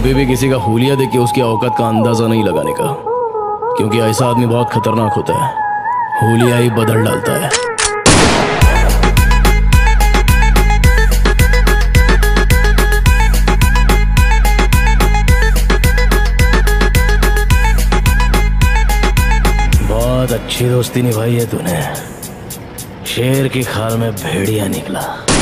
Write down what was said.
कभी भी किसी का हुलिया देख के उसकी औकात का अंदाजा नहीं लगाने का, क्योंकि ऐसा आदमी बहुत खतरनाक होता है। हुलिया ही बदल डालता है। बहुत अच्छी दोस्ती निभाई है तूने। शेर की खाल में भेड़िया निकला।